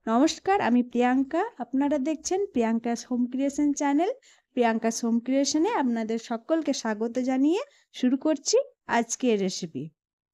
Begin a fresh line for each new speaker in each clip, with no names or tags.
নমস্কার, আমি প্রিয়াঙ্কা। আপনারা দেখছেন Priyanka's home creation channel. Priyanka's home ক্রিয়েশনে আপনাদের সকলকে স্বাগত জানিয়ে শুরু করছি আজকের রেসিপি।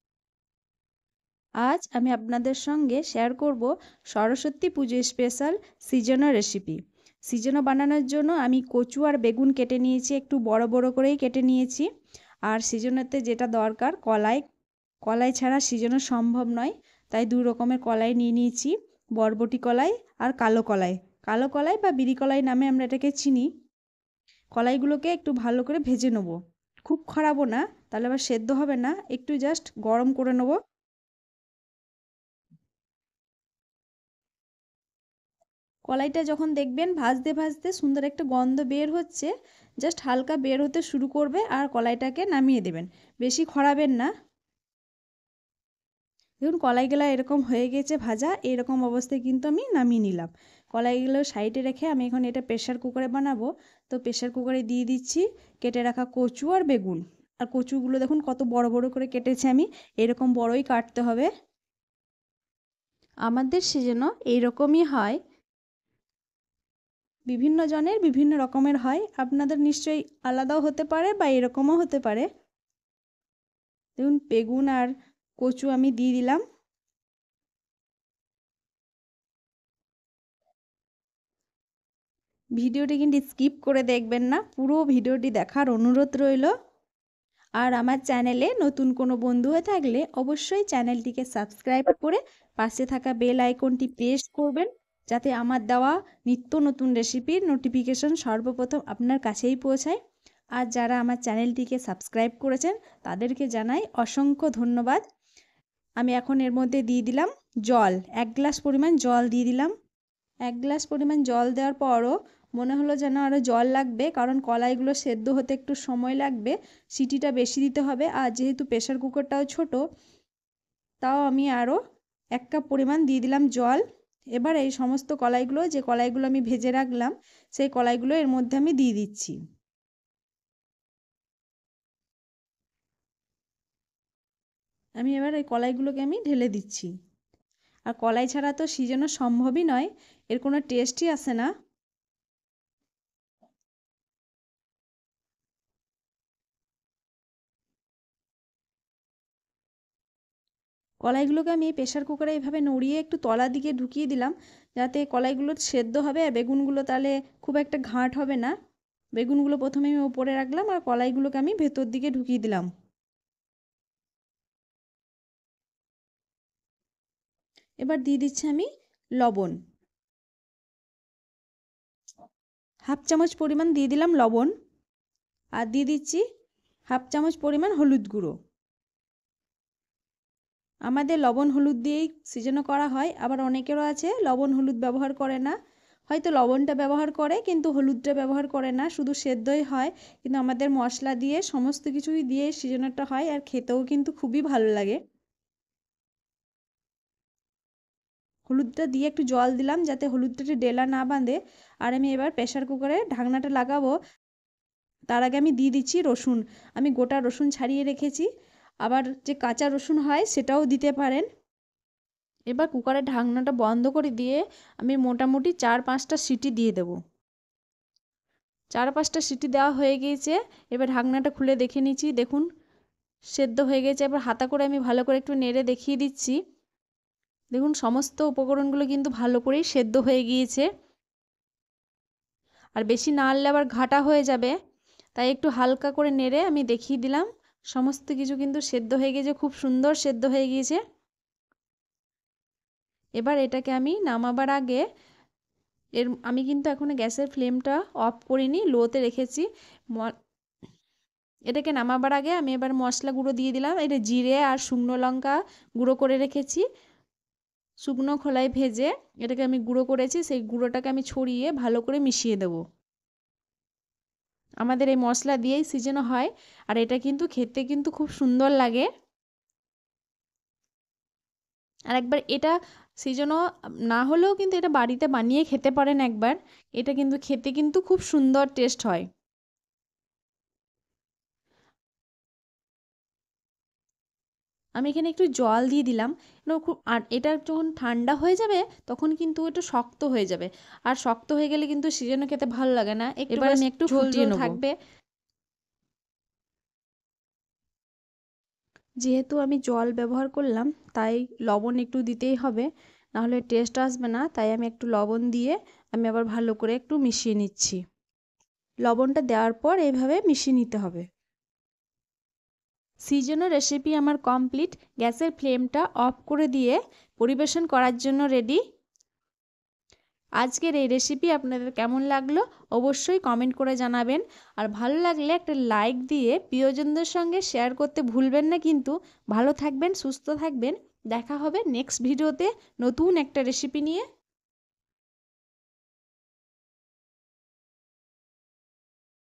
আজ আমি আপনাদের সঙ্গে শেয়ার করব সরস্বতী পুজো স্পেশাল সিজনো রেসিপি। সিজনো বানানোর জন্য আমি কচু আর বেগুন কেটে নিয়েছি, একটু বড় বড় করেই কেটে নিয়েছি। আর সিজনোতে যেটা দরকার কলাই, কলাই ছাড়া সিজনো সম্ভব নয়, তাই দুই রকমের কলাই নিয়ে নিয়েছি, বরবটি কলাই আর কালো কলাই। কালো কলাই বা বিরি কলাই নামে আমরা এটাকে চিনি। কলাইগুলোকে একটু ভালো করে ভেজে নেবো, খুব খরাবো না, তাহলে আবার সেদ্ধ হবে না, একটু জাস্ট গরম করে নেবো। কলাইটা যখন দেখবেন ভাজতে ভাজতে সুন্দর একটা গন্ধ বের হচ্ছে, জাস্ট হালকা বের হতে শুরু করবে আর কলাইটাকে নামিয়ে দেবেন, বেশি খরাবেন না। দেখুন কলাইগুলো এরকম হয়ে গেছে ভাজা, এরকম অবস্থায় কিন্তু আমি নামিয়ে নিলাম। কলাইগুলো সাইডে রেখে আমি এখন এটা প্রেশার কুকারে বানাবো। তো প্রেশার কুকারে দিয়ে দিচ্ছি কেটে রাখা কচু আর বেগুন। আর কচুগুলো দেখুন কত বড় বড় করে কেটেছি আমি, এরকম বড়ই কাটতে হবে। আমাদের সিজনও এইরকমই হয়, বিভিন্ন জনের বিভিন্ন রকমের হয়, আপনাদের নিশ্চয়ই আলাদাও হতে পারে বা এরকমও হতে পারে। দেখুন বেগুন আর কচু আমি দিয়ে দিলাম। ভিডিওটি কিন্তু স্কিপ করে দেখবেন না, পুরো ভিডিওটি দেখার অনুরোধ রইল। আর আমার চ্যানেলে নতুন কোনো বন্ধু হয়ে থাকলে অবশ্যই চ্যানেলটিকে সাবস্ক্রাইব করে পাশে থাকা বেল আইকনটি প্রেস করবেন, যাতে আমার দেওয়া নিত্য নতুন রেসিপির নোটিফিকেশন সর্বপ্রথম আপনার কাছেই পৌঁছায়। আর যারা আমার চ্যানেলটিকে সাবস্ক্রাইব করেছেন তাদেরকে জানাই অসংখ্য ধন্যবাদ। আমি এখন এর মধ্যে দিয়ে দিলাম জল, 1 গ্লাস পরিমাণ জল দিয়ে দিলাম। 1 গ্লাস পরিমাণ জল দেওয়ার পরও মনে হলো যেন আরও জল লাগবে, কারণ কলাইগুলো সেদ্ধ হতে একটু সময় লাগবে, সিটিটা বেশি দিতে হবে। আর যেহেতু প্রেশার কুকারটাও ছোট, তাও আমি আরও 1 কাপ পরিমাণ দিয়ে দিলাম জল। এবার এই সমস্ত কলাইগুলো, যে কলাইগুলো আমি ভেজে রাখলাম, সেই কলাইগুলো এর মধ্যে আমি দিয়ে দিচ্ছি। আমি এবার এই কলাইগুলোকে আমি ঢেলে দিচ্ছি। আর কলাই ছাড়া তো সিজানো সম্ভবই নয়, এর কোনো টেস্টই আসে না। কলাইগুলোকে আমি প্রেশার কুকারে এইভাবে নড়িয়ে একটু তলার দিকে ঢুকিয়ে দিলাম, যাতে কলাইগুলো সেদ্ধ হবে আর বেগুনগুলো তাহলে খুব একটা ঘাঁট হবে না। বেগুনগুলো প্রথমে আমি ওপরে রাখলাম আর কলাইগুলোকে আমি ভেতর দিকে ঢুকিয়ে দিলাম। এবার দিয়ে দিচ্ছি আমি লবণ, 1/2 চামচ পরিমাণ দিয়ে দিলাম লবণ। আর দিয়ে দিচ্ছি 1/2 চামচ পরিমাণ হলুদ গুঁড়ো। আমাদের লবণ হলুদ দিয়েই সিজনও করা হয়, আবার অনেকেরও আছে লবণ হলুদ ব্যবহার করে না, হয়তো লবণটা ব্যবহার করে কিন্তু হলুদটা ব্যবহার করে না, শুধু সেদ্ধই হয়। কিন্তু আমাদের মশলা দিয়ে সমস্ত কিছুই দিয়ে সিজনটা হয়, আর খেতেও কিন্তু খুবই ভালো লাগে। হলুদটা দিয়ে একটু জল দিলাম যাতে হলুদটা ডেলা না বাঁধে। আর আমি এবার প্রেশার কুকারে ঢাকনাটা লাগাবো। তার আগে আমি দিয়ে দিচ্ছি রসুন। আমি গোটা রসুন ছাড়িয়ে রেখেছি, আবার যে কাঁচা রসুন হয় সেটাও দিতে পারেন। এবার কুকারের ঢাকনাটা বন্ধ করে দিয়ে আমি মোটামুটি 4-5টা সিটি দিয়ে দেবো। 4-5টা সিটি দেওয়া হয়ে গিয়েছে। এবার ঢাকনাটা খুলে দেখে নিচ্ছি, দেখুন সেদ্ধ হয়ে গেছে। এবার হাতা করে আমি ভালো করে একটু নেড়ে দেখিয়ে দিচ্ছি। দেখুন সমস্ত উপকরণগুলো কিন্তু ভালো করেই সেদ্ধ হয়ে গিয়েছে। আর বেশি নাড়লে আবার ঘাটা হয়ে যাবে, তাই একটু হালকা করে নেড়ে আমি দেখিয়ে দিলাম। সমস্ত কিছু কিন্তু সেদ্ধ হয়ে গিয়েছে, খুব সুন্দর সেদ্ধ হয়ে গিয়েছে। এবার এটাকে আমি নামাবার আগে আমি কিন্তু এখনো গ্যাসের ফ্লেমটা অফ করিনি, লোতে রেখেছি। এটাকে নামাবার আগে আমি এবার মশলা গুঁড়ো দিয়ে দিলাম। এটা জিরে আর শুকনো লঙ্কা গুঁড়ো করে রেখেছি, শুকনো খোলায় ভেজে এটাকে আমি গুঁড়ো করেছি, সেই গুঁড়োটাকে আমি ছড়িয়ে ভালো করে মিশিয়ে দেবো। আমাদের এই মশলা দিয়েই সিজানো হয়, আর এটা কিন্তু খেতে কিন্তু খুব সুন্দর লাগে। আর একবার এটা সিজনও না হলেও কিন্তু এটা বাড়িতে বানিয়ে খেতে পারেন একবার, এটা কিন্তু খেতে কিন্তু খুব সুন্দর টেস্ট হয়। আমি এখানে একটু জল দিয়ে দিলাম। আর এটা যখন ঠান্ডা হয়ে যাবে তখন কিন্তু একটু শক্ত হয়ে যাবে, আর শক্ত হয়ে গেলে কিন্তু সেজন্য খেতে ভালো লাগে না। এবার আমি একটু ফুটিয়ে নেব। থাকবে, যেহেতু আমি জল ব্যবহার করলাম তাই লবণ একটু দিতেই হবে, নাহলে টেস্ট আসবে না। তাই আমি একটু লবণ দিয়ে আমি আবার ভালো করে একটু মিশিয়ে নিচ্ছি। লবণটা দেওয়ার পর এইভাবে মিশিয়ে নিতে হবে। সিজনো রেসিপি আমার কমপ্লিট। গ্যাসের ফ্লেমটা অফ করে দিয়ে পরিবেশন করার জন্য রেডি। আজকের এই রেসিপি আপনাদের কেমন লাগলো অবশ্যই কমেন্ট করে জানাবেন, আর ভালো লাগলে একটা লাইক দিয়ে প্রিয়জনদের সঙ্গে শেয়ার করতে ভুলবেন না কিন্তু। ভালো থাকবেন, সুস্থ থাকবেন। দেখা হবে নেক্সট ভিডিওতে নতুন একটা রেসিপি নিয়ে।